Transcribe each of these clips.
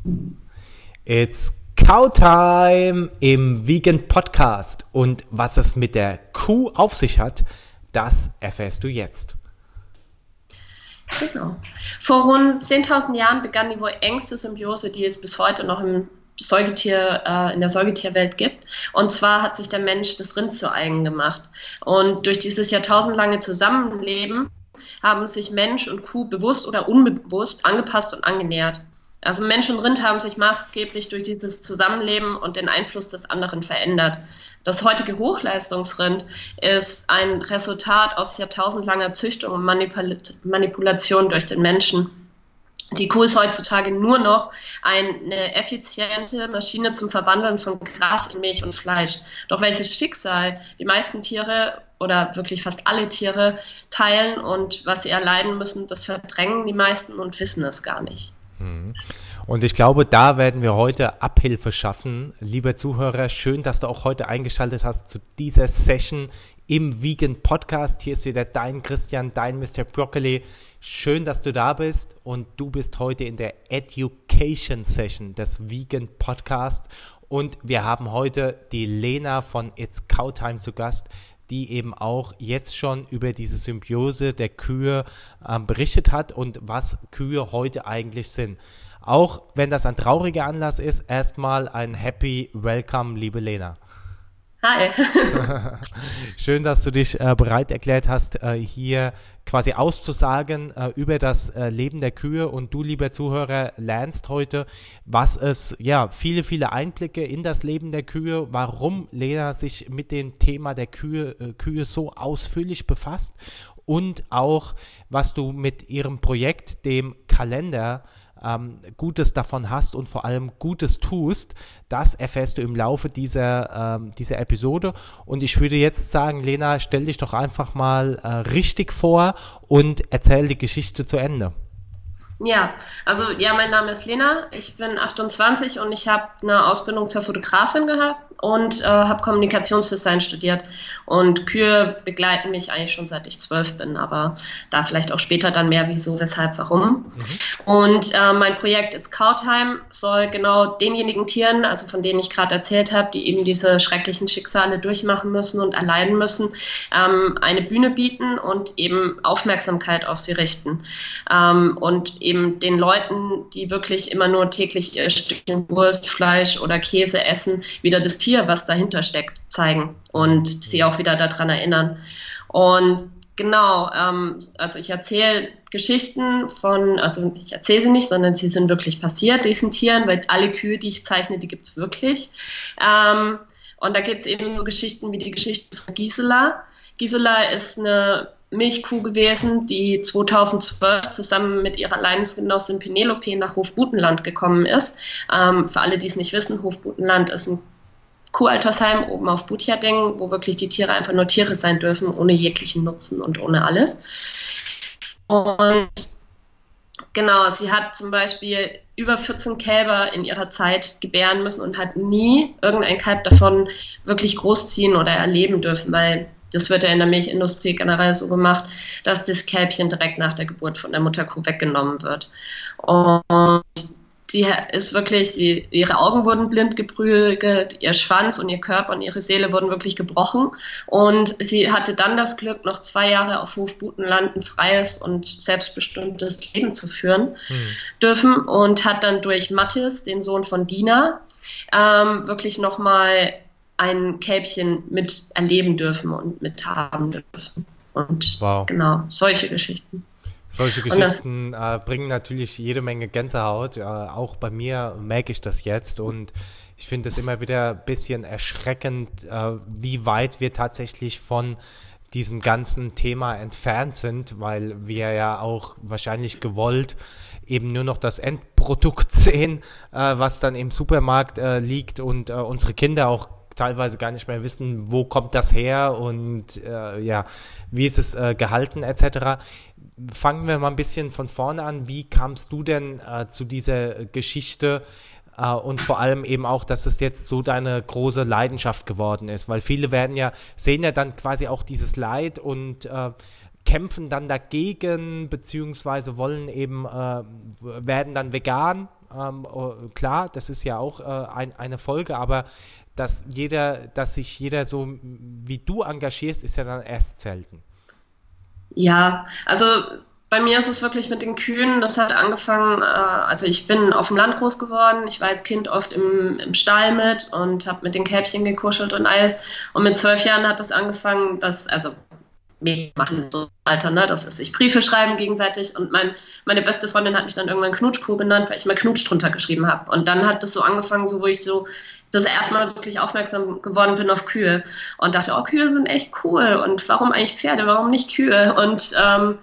It's Cowtime im Vegan Podcast und was es mit der Kuh auf sich hat, das erfährst du jetzt. Genau. Vor rund 10.000 Jahren begann die wohl engste Symbiose, die es bis heute noch in der Säugetierwelt gibt. Und zwar hat sich der Mensch das Rind zu eigen gemacht. Und durch dieses jahrtausendlange Zusammenleben haben sich Mensch und Kuh bewusst oder unbewusst angepasst und angenähert. Also Mensch und Rind haben sich maßgeblich durch dieses Zusammenleben und den Einfluss des anderen verändert. Das heutige Hochleistungsrind ist ein Resultat aus jahrtausendlanger Züchtung und Manipulation durch den Menschen. Die Kuh ist heutzutage nur noch eine effiziente Maschine zum Verwandeln von Gras in Milch und Fleisch. Doch welches Schicksal die meisten Tiere oder wirklich fast alle Tiere teilen und was sie erleiden müssen, das verdrängen die meisten und wissen es gar nicht. Und ich glaube, da werden wir heute Abhilfe schaffen. Lieber Zuhörer, schön, dass du auch heute eingeschaltet hast zu dieser Session im Vegan Podcast. Hier ist wieder dein Christian, dein Mr. Broccoli. Schön, dass du da bist und du bist heute in der Education Session des Vegan Podcasts. Und wir haben heute die Lena von It's Cowtime zu Gast, die eben auch jetzt schon über diese Symbiose der Kühe berichtet hat und was Kühe heute eigentlich sind. Auch wenn das ein trauriger Anlass ist, erstmal ein Happy Welcome, liebe Lena. Hi. Schön, dass du dich bereit erklärt hast, hier quasi auszusagen über das Leben der Kühe, und du, lieber Zuhörer, lernst heute, was es, viele Einblicke in das Leben der Kühe, warum Lena sich mit dem Thema der Kühe so ausführlich befasst, und auch, was du mit ihrem Projekt, dem Kalender, Gutes davon hast und vor allem Gutes tust. Das erfährst du im Laufe dieser Episode. Und ich würde jetzt sagen, Lena, stell dich doch einfach mal richtig vor und erzähl die Geschichte zu Ende. Mein Name ist Lena, ich bin 28 und ich habe eine Ausbildung zur Fotografin gehabt und habe Kommunikationsdesign studiert. Und Kühe begleiten mich eigentlich schon seit ich 12 bin, aber da vielleicht auch später dann mehr, wieso, weshalb, warum. Und mein Projekt It's Cowtime soll genau denjenigen Tieren, also von denen ich gerade erzählt habe, die eben diese schrecklichen Schicksale durchmachen müssen und erleiden müssen, eine Bühne bieten und eben Aufmerksamkeit auf sie richten. Und eben den Leuten, die wirklich immer nur täglich ihr Stückchen Wurst, Fleisch oder Käse essen, wieder das Tier, was dahinter steckt, zeigen und sie auch wieder daran erinnern. Und genau, also ich erzähle Geschichten ich erzähle sie nicht, sondern sie sind wirklich passiert, diesen Tieren, weil alle Kühe, die ich zeichne, die gibt's wirklich. Und da gibt's eben so Geschichten wie die Geschichte von Gisela. Gisela ist eine Milchkuh gewesen, die 2012 zusammen mit ihrer Leidensgenossin Penelope nach Hofbutenland gekommen ist. Für alle, die es nicht wissen, Hofbutenland ist ein Kuhaltersheim oben auf Butjadeng, wo wirklich die Tiere einfach nur Tiere sein dürfen, ohne jeglichen Nutzen und ohne alles. Und genau, sie hat zum Beispiel über 14 Kälber in ihrer Zeit gebären müssen und hat nie irgendein Kalb davon wirklich großziehen oder erleben dürfen, weil das wird ja in der Milchindustrie generell so gemacht, dass das Kälbchen direkt nach der Geburt von der Mutterkuh weggenommen wird. Und sie ist wirklich, ihre Augen wurden blind geprügelt, ihr Schwanz und ihr Körper und ihre Seele wurden wirklich gebrochen. Und sie hatte dann das Glück, noch 2 Jahre auf Hofbutenland ein freies und selbstbestimmtes Leben zu führen dürfen, und hat dann durch Mathis, den Sohn von Dina, wirklich nochmal ein Kälbchen mit erleben dürfen und mit haben dürfen. Und Genau, solche Geschichten. Solche Geschichten bringen natürlich jede Menge Gänsehaut. Auch bei mir merke ich das jetzt, und ich finde es immer wieder ein bisschen erschreckend, wie weit wir tatsächlich von diesem ganzen Thema entfernt sind, weil wir ja auch wahrscheinlich gewollt eben nur noch das Endprodukt sehen, was dann im Supermarkt liegt, und unsere Kinder auch teilweise gar nicht mehr wissen, wo kommt das her und wie ist es gehalten etc. Fangen wir mal ein bisschen von vorne an. Wie kamst du denn zu dieser Geschichte und vor allem eben auch, dass es jetzt so deine große Leidenschaft geworden ist? Weil viele sehen ja dann quasi auch dieses Leid und kämpfen dann dagegen, beziehungsweise wollen eben, werden dann vegan, klar, das ist ja auch eine Folge, aber dass sich jeder so wie du engagierst, ist ja dann erst selten. Ja, also bei mir ist es wirklich mit den Kühen, das hat angefangen, also ich bin auf dem Land groß geworden, ich war als Kind oft im Stall mit und habe mit den Kälbchen gekuschelt und alles. Und mit 12 Jahren hat das angefangen, also wir machen so Alter, ne? Das ist sich Briefe schreiben gegenseitig und meine beste Freundin hat mich dann irgendwann Knutschkuh genannt, weil ich mal Knutsch drunter geschrieben habe. Und dann hat das so angefangen, so wo ich so das erste Mal wirklich aufmerksam geworden bin auf Kühe und dachte, oh, Kühe sind echt cool und warum eigentlich Pferde, warum nicht Kühe? Und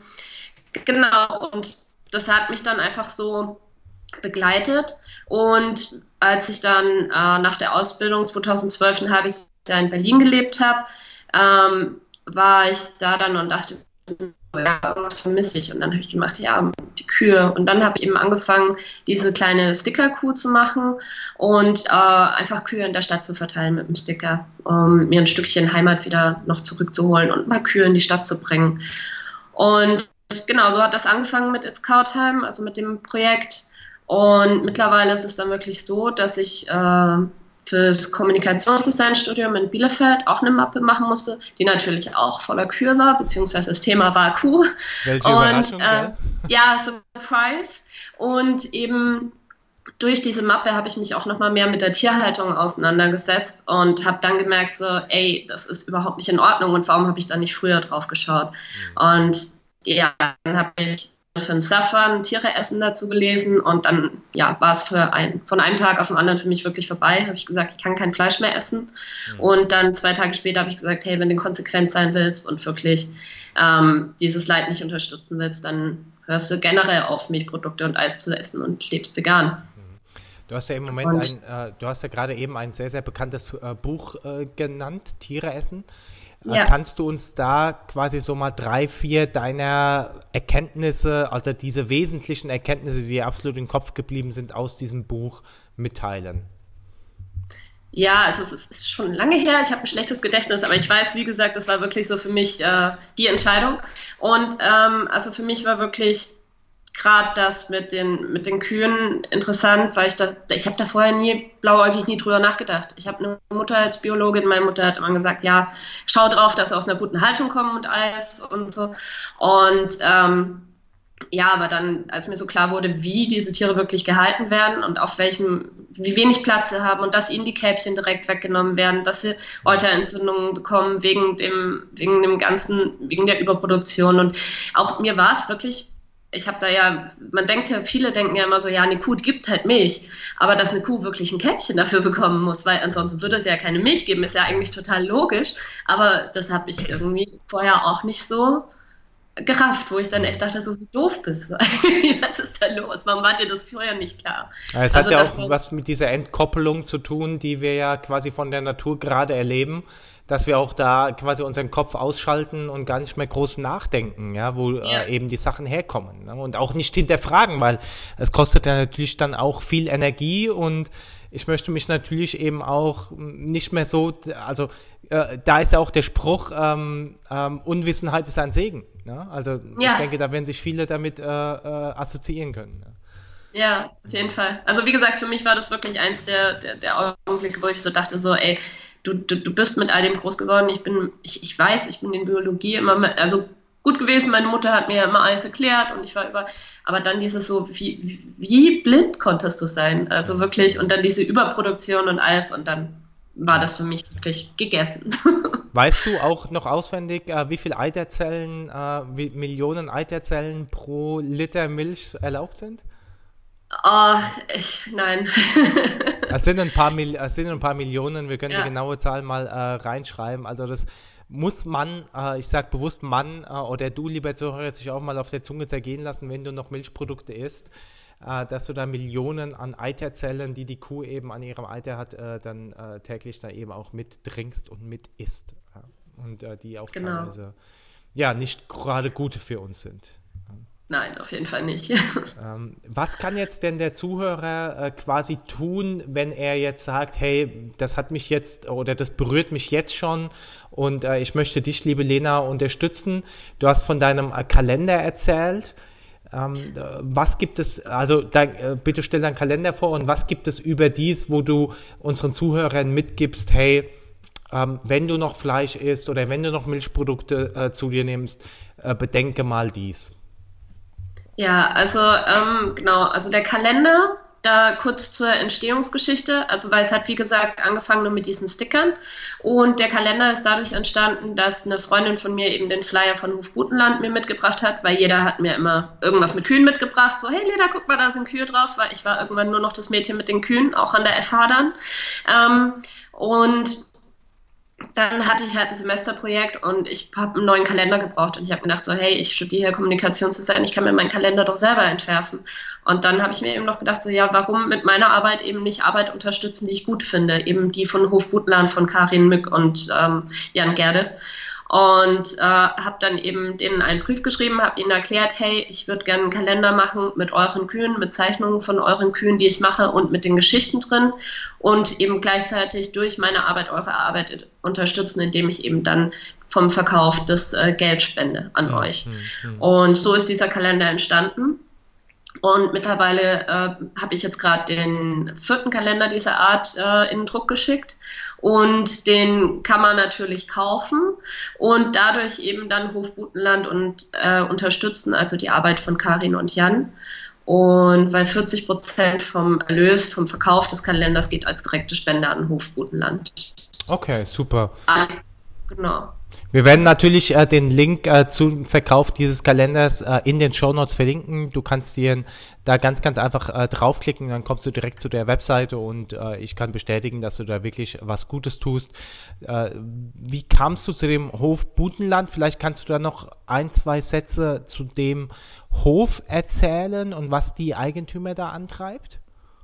genau, und das hat mich dann einfach so begleitet. Und als ich dann nach der Ausbildung 2012 ein halbes Jahr in Berlin gelebt habe, war ich da dann und dachte, ja, irgendwas vermisse ich. Und dann habe ich gemacht, ja, die Kühe. Und dann habe ich eben angefangen, diese kleine Sticker-Kuh zu machen und einfach Kühe in der Stadt zu verteilen mit dem Sticker, um mir ein Stückchen Heimat wieder noch zurückzuholen und mal Kühe in die Stadt zu bringen. Und genau, so hat das angefangen mit It's Countime, also mit dem Projekt. Und mittlerweile ist es dann wirklich so, dass ich fürs Kommunikationsdesignstudium in Bielefeld auch eine Mappe machen musste, die natürlich auch voller Kühe war, beziehungsweise das Thema war Kuh. Welche Überraschung, ja, Surprise. Und eben durch diese Mappe habe ich mich auch nochmal mehr mit der Tierhaltung auseinandergesetzt und habe dann gemerkt, so, ey, das ist überhaupt nicht in Ordnung und warum habe ich da nicht früher drauf geschaut? Und ja, dann habe ich für einen Safran Tiere essen dazu gelesen und dann war es von einem Tag auf den anderen für mich wirklich vorbei. Habe ich gesagt, ich kann kein Fleisch mehr essen. Und dann 2 Tage später habe ich gesagt, hey, wenn du konsequent sein willst und wirklich dieses Leid nicht unterstützen willst, dann hörst du generell auf, Milchprodukte und Eis zu essen und lebst vegan. Du hast ja im Moment du hast ja gerade eben ein sehr, sehr bekanntes Buch genannt, Tiere essen. Ja. Kannst du uns da quasi so mal 3, 4 deiner Erkenntnisse, also diese wesentlichen Erkenntnisse, die dir absolut im Kopf geblieben sind, aus diesem Buch mitteilen? Ja, also es ist schon lange her, ich habe ein schlechtes Gedächtnis, aber ich weiß, wie gesagt, das war wirklich so für mich die Entscheidung. Und also für mich war wirklich gerade das mit den Kühen interessant, weil ich habe da vorher blauäugig nie drüber nachgedacht. Ich habe eine Mutter als Biologin, meine Mutter hat immer gesagt, ja, schau drauf, dass sie aus einer guten Haltung kommen und alles und so. Und aber dann, als mir so klar wurde, wie diese Tiere wirklich gehalten werden und wie wenig Platz sie haben und dass ihnen die Kälbchen direkt weggenommen werden, dass sie Euterentzündungen bekommen wegen der Überproduktion. Und auch mir war es wirklich, viele denken ja immer so, ja, eine Kuh gibt halt Milch, aber dass eine Kuh wirklich ein Kälbchen dafür bekommen muss, weil ansonsten würde es ja keine Milch geben, ist ja eigentlich total logisch, aber das habe ich irgendwie vorher auch nicht so gerafft, wo ich dann echt dachte, so wie doof bist du. Was ist da los? Warum war dir das vorher nicht klar? Es hat ja auch was mit dieser Entkoppelung zu tun, die wir ja quasi von der Natur gerade erleben, dass wir auch da quasi unseren Kopf ausschalten und gar nicht mehr groß nachdenken, ja, wo eben die Sachen herkommen, ne? Und auch nicht hinterfragen, weil es kostet ja natürlich dann auch viel Energie und ich möchte mich natürlich eben auch nicht mehr so, also da ist ja auch der Spruch, Unwissenheit ist ein Segen, ne? Also ich denke, da werden sich viele damit assoziieren können. Ne? Ja, auf jeden Fall. Also wie gesagt, für mich war das wirklich eins der Augenblicke, wo ich so dachte, so, ey, du bist mit all dem groß geworden. Ich weiß, ich bin in Biologie immer, also gut gewesen. Meine Mutter hat mir ja immer alles erklärt und aber dann dieses so, wie blind konntest du sein? Also wirklich, und dann diese Überproduktion und alles und dann war das für mich wirklich gegessen. Weißt du auch noch auswendig, wie viel Eiterzellen, wie Millionen Eiterzellen pro Liter Milch erlaubt sind? Nein. Es sind ein paar Millionen, wir können die genaue Zahl mal reinschreiben. Also das muss man, ich sage bewusst Mann oder du, lieber Zuhörer, sich auch mal auf der Zunge zergehen lassen, wenn du noch Milchprodukte isst, dass du da Millionen an Eiterzellen, die die Kuh eben an ihrem Eiter hat, dann täglich da eben auch mit trinkst und mit isst. Und die auch teilweise nicht gerade gut für uns sind. Nein, auf jeden Fall nicht. Was kann jetzt denn der Zuhörer quasi tun, wenn er jetzt sagt, hey, das hat mich jetzt oder das berührt mich jetzt schon und ich möchte dich, liebe Lena, unterstützen. Du hast von deinem Kalender erzählt. Was gibt es, also bitte stell deinen Kalender vor und was gibt es überdies, wo du unseren Zuhörern mitgibst, hey, wenn du noch Fleisch isst oder wenn du noch Milchprodukte zu dir nimmst, bedenke mal dies. Ja, also genau, also der Kalender, da kurz zur Entstehungsgeschichte, also weil es hat wie gesagt angefangen nur mit diesen Stickern und der Kalender ist dadurch entstanden, dass eine Freundin von mir eben den Flyer von Hofbutenland mir mitgebracht hat, weil jeder hat mir immer irgendwas mit Kühen mitgebracht, so hey Leda, guck mal, da sind Kühe drauf, weil ich war irgendwann nur noch das Mädchen mit den Kühen, auch an der FH dann. Und dann hatte ich halt ein Semesterprojekt und ich habe einen neuen Kalender gebraucht und ich habe gedacht so, hey, ich studiere hier Kommunikationsdesign, ich kann mir meinen Kalender doch selber entwerfen. Und dann habe ich mir eben noch gedacht so, ja, warum mit meiner Arbeit eben nicht Arbeit unterstützen, die ich gut finde, eben die von Hofbutenland, von Karin Mück und Jan Gerdes. Und habe dann eben denen einen Brief geschrieben, habe ihnen erklärt, hey, ich würde gerne einen Kalender machen mit euren Kühen, mit Zeichnungen von euren Kühen, die ich mache und mit den Geschichten drin und eben gleichzeitig durch meine Arbeit eure Arbeit unterstützen, indem ich eben dann vom Verkauf das Geld spende an euch. Und so ist dieser Kalender entstanden. Und mittlerweile habe ich jetzt gerade den 4. Kalender dieser Art in den Druck geschickt und den kann man natürlich kaufen und dadurch eben dann Hofbutenland und unterstützen, also die Arbeit von Karin und Jan. Und weil 40% vom Erlös, vom Verkauf des Kalenders geht als direkte Spende an Hofbutenland. Okay, super. Genau. Wir werden natürlich den Link zum Verkauf dieses Kalenders in den Shownotes verlinken. Du kannst dir da ganz, ganz einfach draufklicken, dann kommst du direkt zu der Webseite und ich kann bestätigen, dass du da wirklich was Gutes tust. Wie kamst du zu dem Hof Butenland? Vielleicht kannst du da noch 1, 2 Sätze zu dem Hof erzählen und was die Eigentümer da antreibt?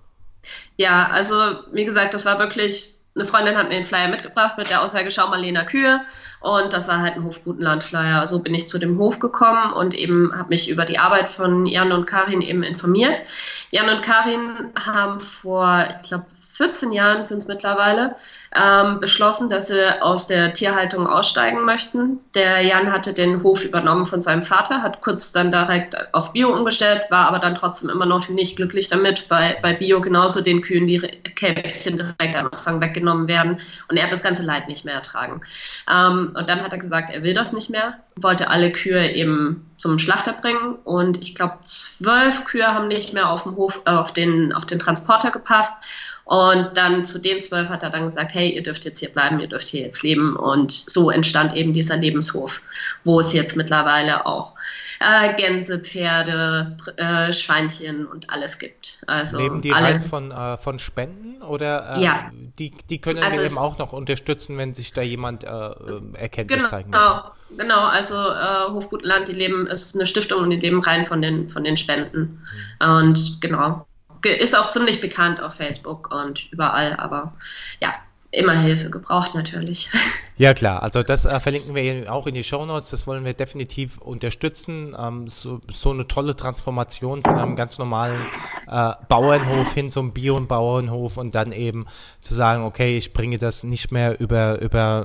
Ja, also wie gesagt, das war wirklich... Eine Freundin hat mir den Flyer mitgebracht mit der Aussage, schau mal, Lena Kühe. Und das war halt ein Hofbutenland-Flyer. So bin ich zu dem Hof gekommen und eben habe mich über die Arbeit von Jan und Karin eben informiert. Jan und Karin haben vor, ich glaube, 14 Jahren sind es mittlerweile, beschlossen, dass sie aus der Tierhaltung aussteigen möchten. Der Jan hatte den Hof übernommen von seinem Vater, hat kurz dann direkt auf Bio umgestellt, war aber dann trotzdem immer noch nicht glücklich damit, bei Bio genauso den Kühen die Kälbchen direkt am Anfang weggenommen werden und er hat das ganze Leid nicht mehr ertragen. Und dann hat er gesagt, er will das nicht mehr, wollte alle Kühe eben zum Schlachter bringen und ich glaube 12 Kühe haben nicht mehr auf dem Hof, auf den Transporter gepasst. Und dann zu den 12 hat er dann gesagt, hey, ihr dürft jetzt hier bleiben, ihr dürft hier jetzt leben. Und so entstand eben dieser Lebenshof, wo es jetzt mittlerweile auch Gänse, Pferde, Schweinchen und alles gibt. Also leben die rein von Spenden oder ja. Die können also eben auch noch unterstützen, wenn sich da jemand erkenntlich zeigen möchte? Genau, also Hofbutenland, die leben, ist eine Stiftung und die leben rein von den Spenden. Und genau. Ist auch ziemlich bekannt auf Facebook und überall, aber ja, immer Hilfe gebraucht natürlich. Ja klar, also das verlinken wir auch in die Shownotes, das wollen wir definitiv unterstützen, so eine tolle Transformation von einem ganz normalen Bauernhof hin zum Bio-Bauernhof und dann eben zu sagen, okay, ich bringe das nicht mehr über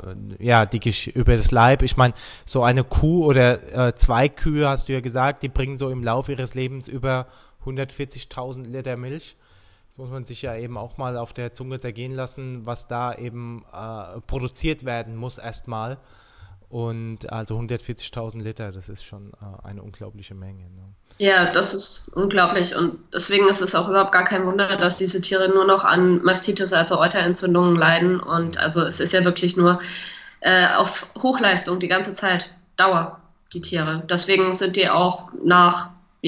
das Leib. Ich meine, so eine Kuh oder 2 Kühe, hast du ja gesagt, die bringen so im Laufe ihres Lebens über 140.000 Liter Milch. Das muss man sich ja eben auch mal auf der Zunge zergehen lassen, was da eben produziert werden muss erstmal. Und also 140.000 Liter, das ist schon eine unglaubliche Menge. Ne? Ja, das ist unglaublich und deswegen ist es auch überhaupt gar kein Wunder, dass diese Tiere nur noch an Mastitis, also Euterentzündungen leiden. Und also es ist ja wirklich nur auf Hochleistung die ganze Zeit, Dauer, die Tiere. Deswegen sind die auch nach,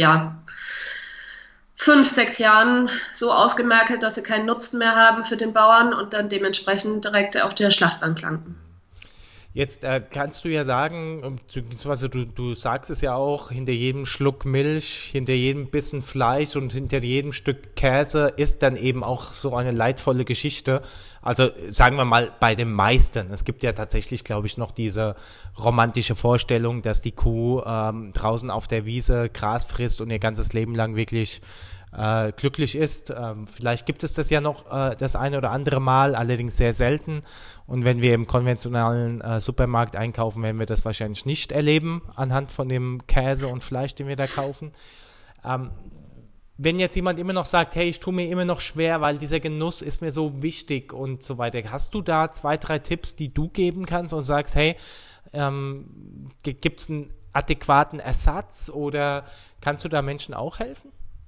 5, 6 Jahren so ausgemergelt, dass sie keinen Nutzen mehr haben für den Bauern und dann dementsprechend direkt auf der Schlachtbank landen. Jetzt kannst du ja sagen, beziehungsweise du sagst es ja auch, hinter jedem Schluck Milch, hinter jedem Bissen Fleisch und hinter jedem Stück Käse ist dann eben auch so eine leidvolle Geschichte. Also sagen wir mal bei den meisten. Es gibt ja tatsächlich, glaube ich, noch diese romantische Vorstellung, dass die Kuh draußen auf der Wiese Gras frisst und ihr ganzes Leben lang wirklich glücklich ist. Vielleicht gibt es das ja noch das eine oder andere Mal, allerdings sehr selten. Und wenn wir im konventionellen Supermarkt einkaufen, werden wir das wahrscheinlich nicht erleben, anhand von dem Käse und Fleisch, den wir da kaufen. Wenn jetzt jemand immer noch sagt, hey, ich tue mir immer noch schwer, weil dieser Genuss ist mir so wichtig und so weiter, hast du da 2, 3 Tipps, die du geben kannst und sagst, hey, gibt es einen adäquaten Ersatz oder kannst du da Menschen auch helfen?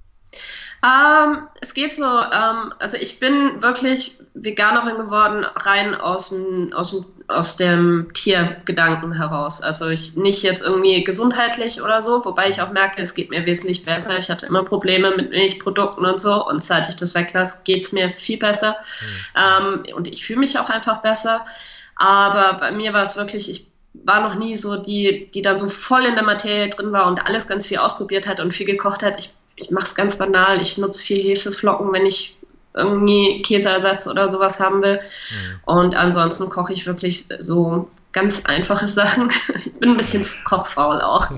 Es geht so, also ich bin wirklich Veganerin geworden, rein aus dem Tiergedanken heraus. Also nicht jetzt irgendwie gesundheitlich oder so, wobei ich auch merke, es geht mir wesentlich besser. Ich hatte immer Probleme mit Milchprodukten und so und seit ich das weglasse, geht's mir viel besser. Und ich fühle mich auch einfach besser. Aber bei mir war es wirklich, ich war noch nie so die dann so voll in der Materie drin war und alles ganz viel ausprobiert hat und viel gekocht hat. Ich mache es ganz banal. Ich nutze viel Hefeflocken, wenn ich irgendwie Käseersatz oder sowas haben will. Und ansonsten koche ich wirklich so ganz einfache Sachen. Ich bin ein bisschen kochfaul auch.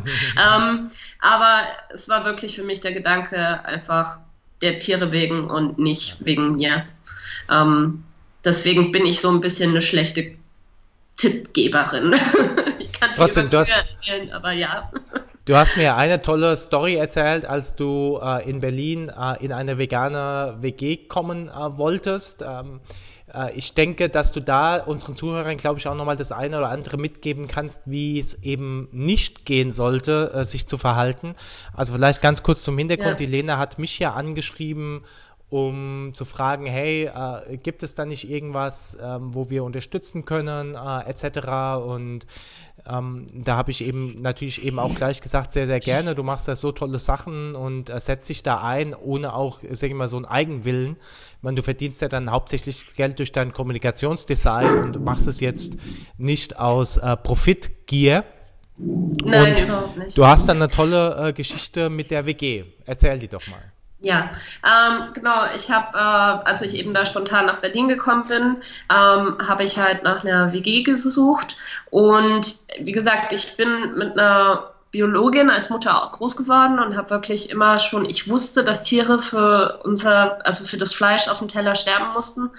Aber es war wirklich für mich der Gedanke einfach der Tiere wegen und nicht wegen mir. Deswegen bin ich so ein bisschen eine schlechte Tippgeberin. Ich kann viel Trotzdem, über Tiere erzählen, aber ja. Du hast mir eine tolle Story erzählt, als du in Berlin in eine vegane WG kommen wolltest. Ich denke, dass du da unseren Zuhörern, glaube ich, auch nochmal das eine oder andere mitgeben kannst, wie es eben nicht gehen sollte, sich zu verhalten. Also vielleicht ganz kurz zum Hintergrund. Ja. Die Lena hat mich ja angeschrieben, um zu fragen, hey, gibt es da nicht irgendwas, wo wir unterstützen können, etc. Und da habe ich eben natürlich eben auch gleich gesagt, sehr, sehr gerne, du machst da so tolle Sachen und setzt dich da ein, ohne auch, sag ich mal, so einen Eigenwillen. Ich meine, du verdienst ja dann hauptsächlich Geld durch dein Kommunikationsdesign und machst es jetzt nicht aus Profitgier. Nein, und überhaupt nicht. Du hast dann eine tolle Geschichte mit der WG. Erzähl die doch mal. Ja, genau. Ich habe, als ich eben da spontan nach Berlin gekommen bin, habe ich halt nach einer WG gesucht. Und wie gesagt, ich bin mit einer Biologin als Mutter auch groß geworden und habe wirklich immer schon, ich wusste, dass Tiere für das Fleisch auf dem Teller sterben mussten.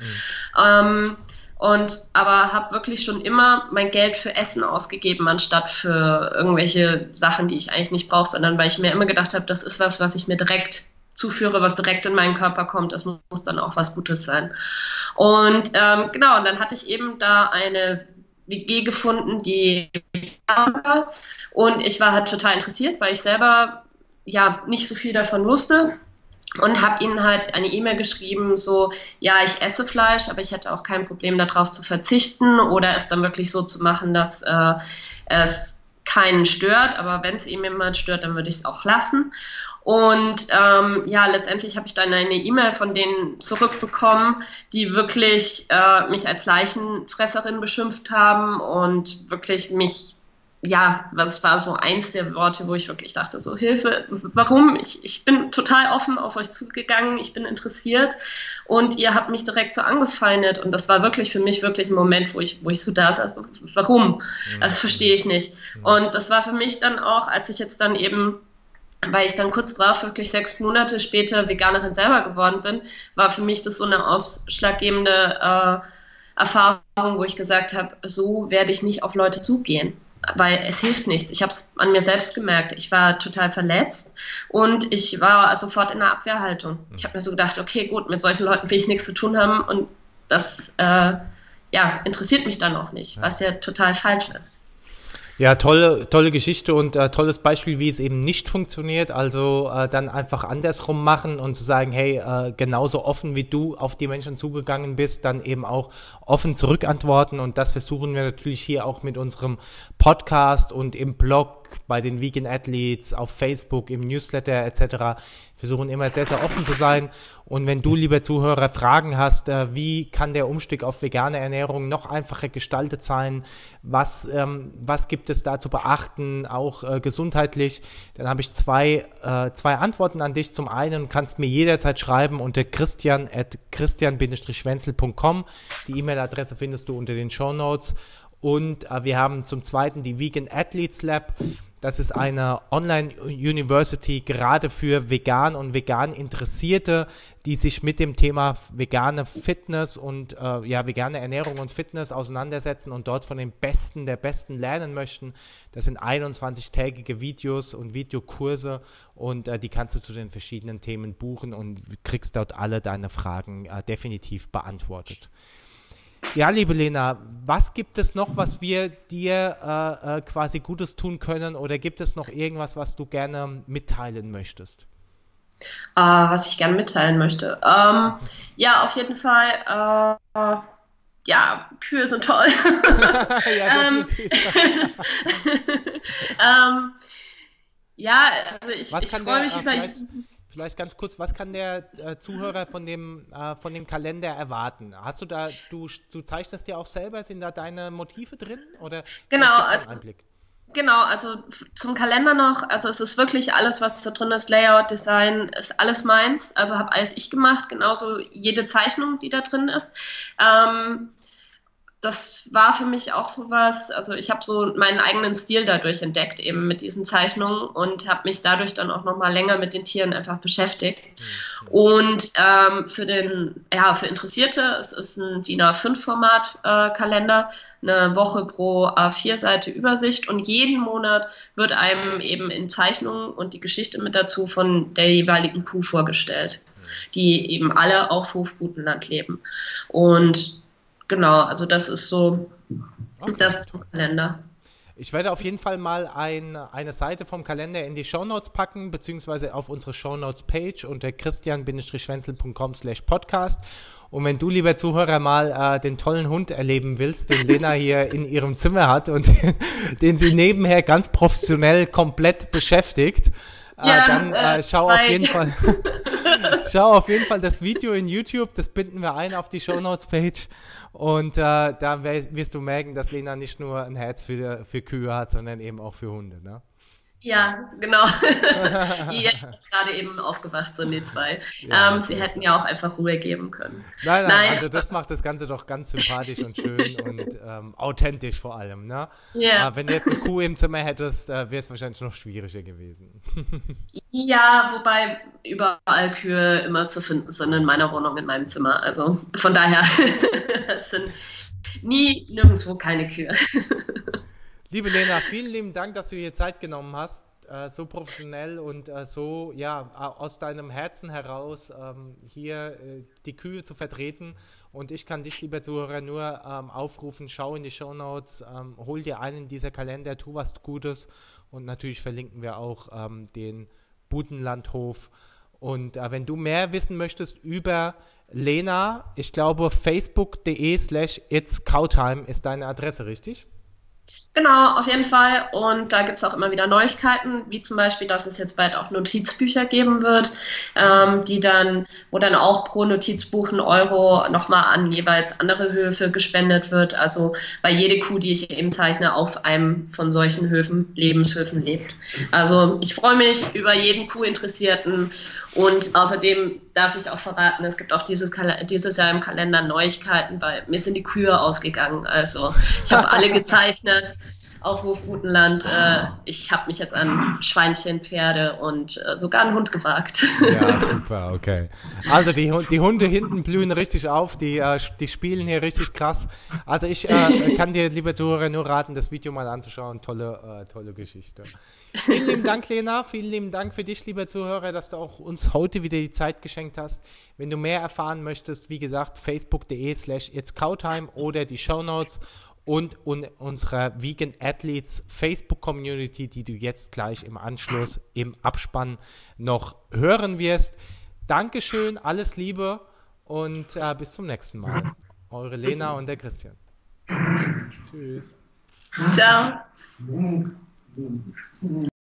Aber habe wirklich schon immer mein Geld für Essen ausgegeben, anstatt für irgendwelche Sachen, die ich eigentlich nicht brauche, sondern weil ich mir immer gedacht habe, das ist was ich mir direkt zuführe, was direkt in meinen Körper kommt, das muss dann auch was Gutes sein. Und genau, und dann hatte ich eben da eine WG gefunden, die war, und ich war halt total interessiert, weil ich selber ja nicht so viel davon wusste und habe ihnen halt eine E-Mail geschrieben, so, ja, ich esse Fleisch, aber ich hätte auch kein Problem darauf zu verzichten oder es dann wirklich so zu machen, dass es keinen stört, aber wenn es ihm jemand stört, dann würde ich es auch lassen. Und letztendlich habe ich dann eine E-Mail von denen zurückbekommen, die wirklich mich als Leichenfresserin beschimpft haben und wirklich mich, das war so eins der Worte, wo ich wirklich dachte, so Hilfe, warum? Ich bin total offen auf euch zugegangen, ich bin interessiert und ihr habt mich direkt so angefeindet und das war wirklich für mich wirklich ein Moment, wo ich so da saß, so, warum? Das verstehe ich nicht. Und das war für mich dann auch, als ich jetzt dann eben, weil ich dann kurz drauf, wirklich 6 Monate später Veganerin selber geworden bin, war für mich das so eine ausschlaggebende Erfahrung, wo ich gesagt habe, so werde ich nicht auf Leute zugehen, weil es hilft nichts. Ich habe es an mir selbst gemerkt. Ich war total verletzt und ich war sofort in der Abwehrhaltung. Ich habe mir so gedacht, okay, gut, mit solchen Leuten will ich nichts zu tun haben und das interessiert mich dann auch nicht, was ja total falsch ist. Ja, tolle Geschichte und tolles Beispiel, wie es eben nicht funktioniert. Also dann einfach andersrum machen und zu sagen, hey, genauso offen wie du auf die Menschen zugegangen bist, dann eben auch offen zurückantworten. Und das versuchen wir natürlich hier auch mit unserem Podcast und im Blog, bei den Vegan Athletes, auf Facebook, im Newsletter etc. Versuchen immer sehr, sehr offen zu sein. Und wenn du, lieber Zuhörer, Fragen hast, wie kann der Umstieg auf vegane Ernährung noch einfacher gestaltet sein, was gibt es da zu beachten, auch gesundheitlich, dann habe ich zwei Antworten an dich. Zum einen kannst du mir jederzeit schreiben unter christian@christian-schwenzel.com. Die E-Mail-Adresse findest du unter den Shownotes. Und wir haben zum Zweiten die Vegan Athletes Lab. Das ist eine Online-University gerade für vegan und vegan Interessierte, die sich mit dem Thema vegane Fitness und vegane Ernährung und Fitness auseinandersetzen und dort von den Besten der Besten lernen möchten. Das sind 21-tägige Videos und Videokurse und die kannst du zu den verschiedenen Themen buchen und kriegst dort alle deine Fragen definitiv beantwortet. Ja, liebe Lena, was gibt es noch, was wir dir quasi Gutes tun können, oder gibt es noch irgendwas, was du gerne mitteilen möchtest? Was ich gerne mitteilen möchte. Ja, auf jeden Fall. Ja, Kühe sind toll. Ja, definitiv. Ja, also ich freue mich über. Vielleicht ganz kurz, was kann der Zuhörer von dem Kalender erwarten? Hast du da, du zeichnest ja auch selber, sind da deine Motive drin? Oder Genau, einen Einblick? Genau, also zum Kalender noch, also es ist wirklich alles, was da drin ist, Layout, Design, ist alles meins, also habe alles ich gemacht, genauso jede Zeichnung, die da drin ist. Das war für mich auch sowas, also ich habe so meinen eigenen Stil dadurch entdeckt, eben mit diesen Zeichnungen, und habe mich dadurch dann auch nochmal länger mit den Tieren einfach beschäftigt. Und für Interessierte, es ist ein DIN A5-Format Kalender, eine Woche pro A4-Seite Übersicht, und jeden Monat wird einem eben in Zeichnungen und die Geschichte mit dazu von der jeweiligen Kuh vorgestellt, die eben alle auf Hofgutenland leben. Und genau, also das ist so das zum Kalender. Ich werde auf jeden Fall mal eine Seite vom Kalender in die Shownotes packen, beziehungsweise auf unsere Shownotes-Page unter christian-schwenzel.com/podcast. Und wenn du, lieber Zuhörer, mal den tollen Hund erleben willst, den Lena hier in ihrem Zimmer hat und den sie nebenher ganz professionell komplett beschäftigt, dann schau auf jeden Fall das Video in YouTube, das binden wir ein auf die Shownotes-Page, und da wirst du merken, dass Lena nicht nur ein Herz für Kühe hat, sondern eben auch für Hunde, ne? Ja, genau. Die jetzt gerade eben aufgewacht sind, die zwei. Ja, sie hätten ja auch einfach Ruhe geben können. Nein, also das macht das Ganze doch ganz sympathisch und schön und authentisch vor allem, ne? Ja. Wenn du jetzt eine Kuh im Zimmer hättest, wäre es wahrscheinlich noch schwieriger gewesen. Ja, wobei überall Kühe immer zu finden sind in meiner Wohnung, in meinem Zimmer. Also von daher, es sind nirgendwo keine Kühe. Liebe Lena, vielen lieben Dank, dass du dir Zeit genommen hast, so professionell und so aus deinem Herzen heraus hier die Kühe zu vertreten. Und ich kann dich, lieber Zuhörer, nur aufrufen, schau in die Shownotes, hol dir einen dieser Kalender, tu was Gutes, und natürlich verlinken wir auch den Butenlandhof. Und wenn du mehr wissen möchtest über Lena, ich glaube facebook.de/itscowtime ist deine Adresse, richtig? Genau, auf jeden Fall. Und da gibt es auch immer wieder Neuigkeiten, wie zum Beispiel, dass es jetzt bald auch Notizbücher geben wird, wo dann auch pro Notizbuch €1 nochmal an jeweils andere Höfe gespendet wird. Also weil jede Kuh, die ich eben zeichne, auf einem von solchen Lebenshöfen lebt. Also ich freue mich über jeden Kuhinteressierten, und außerdem darf ich auch verraten, es gibt auch dieses Jahr im Kalender Neuigkeiten, weil mir sind die Kühe ausgegangen. Also ich habe alle gezeichnet auf Hofgutenland. Ich habe mich jetzt an Schweinchen, Pferde und sogar einen Hund gewagt. Ja, super, okay. Also die Hunde hinten blühen richtig auf, die spielen hier richtig krass. Also ich kann dir, lieber Zuhörer, nur raten, das Video mal anzuschauen. Tolle Geschichte. Vielen lieben Dank, Lena. Vielen lieben Dank für dich, lieber Zuhörer, dass du auch uns heute wieder die Zeit geschenkt hast. Wenn du mehr erfahren möchtest, wie gesagt, facebook.de/itscowtime oder die Shownotes und unserer Vegan Athletes Facebook-Community, die du jetzt gleich im Anschluss im Abspann noch hören wirst. Dankeschön, alles Liebe und bis zum nächsten Mal. Eure Lena und der Christian. Tschüss. Ciao.